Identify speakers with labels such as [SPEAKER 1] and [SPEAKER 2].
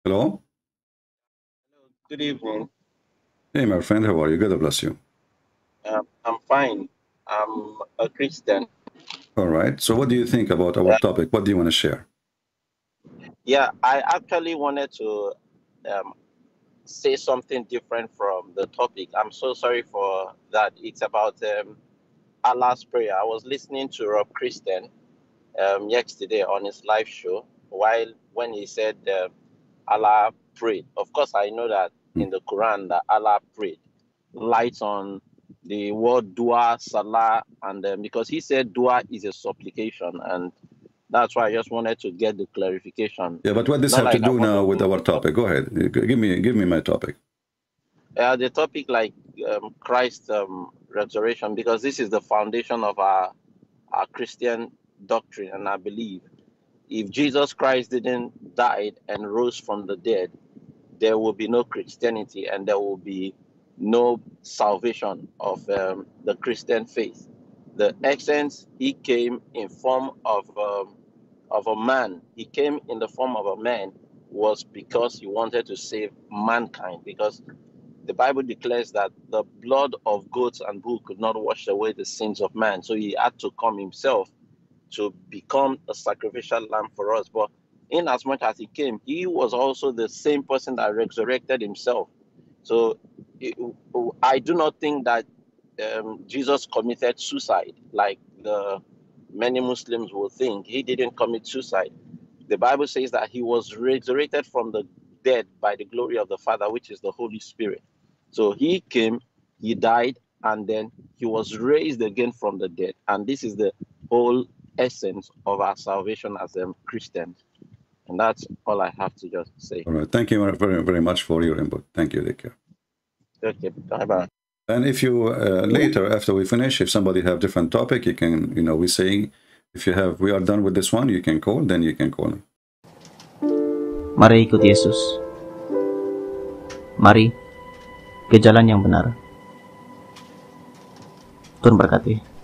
[SPEAKER 1] Hello?
[SPEAKER 2] Good evening.
[SPEAKER 1] Hey, my friend, how are you? God bless you.
[SPEAKER 2] I'm fine. I'm a Christian.
[SPEAKER 1] All right. So, what do you think about our
[SPEAKER 2] Uh,
[SPEAKER 1] topic? What do you want to share?
[SPEAKER 2] yeah, I actually wanted to um, say something different from the topic. I'm so sorry for that. It's about Allah's prayer. I was listening to Rob Christian yesterday on his live show while when he said Allah prayed. Of course, I know that
[SPEAKER 1] Hmm.
[SPEAKER 2] in the Quran that Allah prayed. Light on the word dua, salah, and because he said dua is a supplication, and that's why I just wanted to get the clarification.
[SPEAKER 1] Yeah, but what does this
[SPEAKER 2] Not
[SPEAKER 1] have to
[SPEAKER 2] like I
[SPEAKER 1] do
[SPEAKER 2] want to
[SPEAKER 1] now with
[SPEAKER 2] move
[SPEAKER 1] our topic? Go ahead. Give me my topic.
[SPEAKER 2] the topic like Christ resurrection, because this is the foundation of our Christian doctrine, and I believe if Jesus Christ didn't die and rose from the dead, there will be no Christianity and there will be no salvation of the Christian faith. The essence, he came in form of a man. He came in the form of a man was because he wanted to save mankind. Because the Bible declares that the blood of goats and bulls could not wash away the sins of man. So he had to come himself to become a sacrificial lamb for us. But in as much as he came, he was also the same person that resurrected himself. So it- I do not think that Jesus committed suicide like the many Muslims will think. He didn't commit suicide. The Bible says that he was resurrected from the dead by the glory of the Father, which is the Holy Spirit. So he came, he died, and then he was raised again from the dead. And this is the whole essence of our salvation as Christians. And that's all I have to just say.
[SPEAKER 1] All right. Thank you very, very much for your input. Thank you. Take care.
[SPEAKER 2] Okay, bye bye.
[SPEAKER 1] And if you later, after we finish, if somebody have different topic, you can, we say, if you have, we are done with this one, you can call, then you can call me.
[SPEAKER 3] Mari ikut Yesus. Mari ke jalan yang benar. Tuhan berkati.